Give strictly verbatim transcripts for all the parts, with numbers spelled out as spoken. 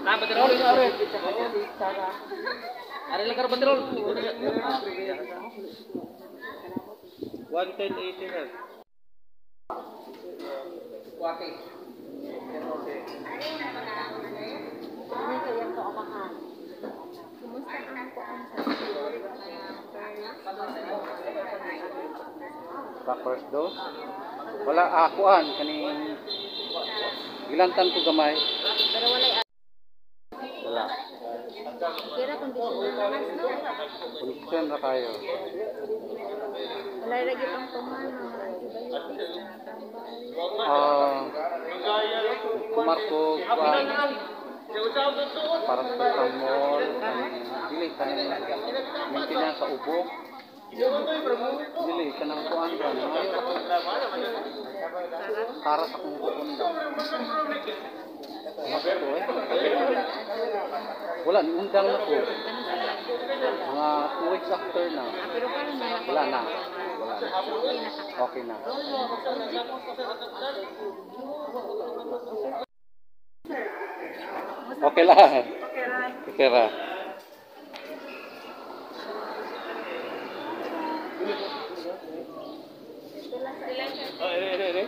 Nah, betul. Ada lekar betul. One ten eighty kan. Waki. Sa first dose wala akuan kaning gilantan ko gamay Pero wala wala kira kondisyon na mas no. kondisyon ra kayo Wala lagi pang tuman mga antibiotics na tambay. ah kumarko kuan paracetamol dili kanang maintenance sa ubo dili kanang kuan ba ngayo ako para sa kung kukunda wala ni undang na ko mga two weeks after na Pero karon na wala na wala na okay na okay lang okay ra oh ere ere ere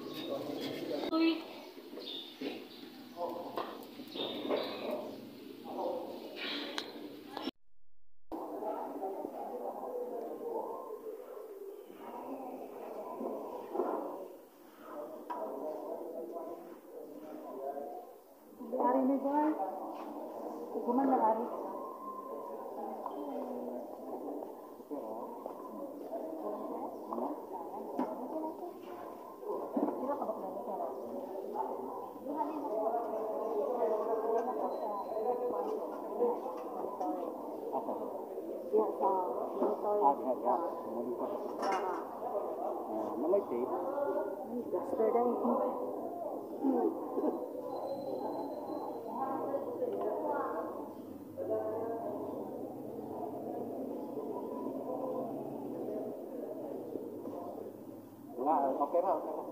hari ni boy. Kuman na hari. Ya, sa monitor. na may tape Duster dahil. wala okay ra okay ra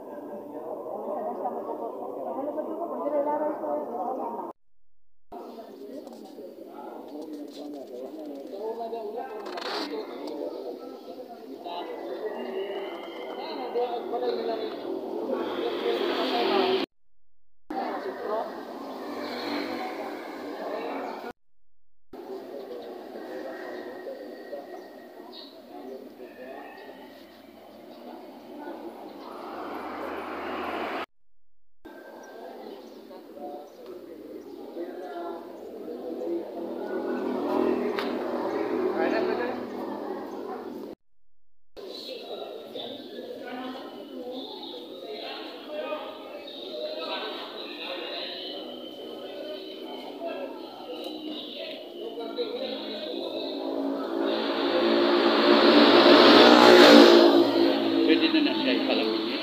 pwede na na siya ipalamin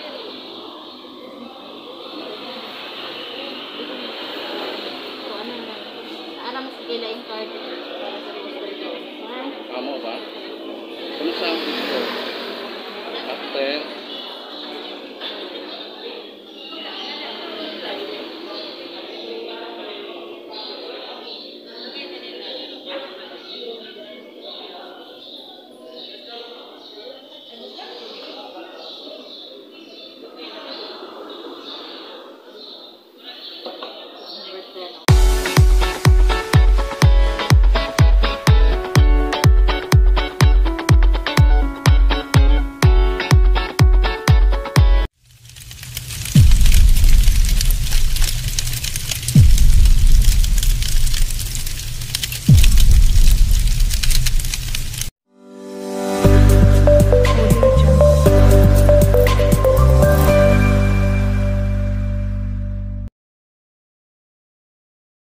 So ano na? Ano mas kila yung card para sa booster dose? amo ba kung sa after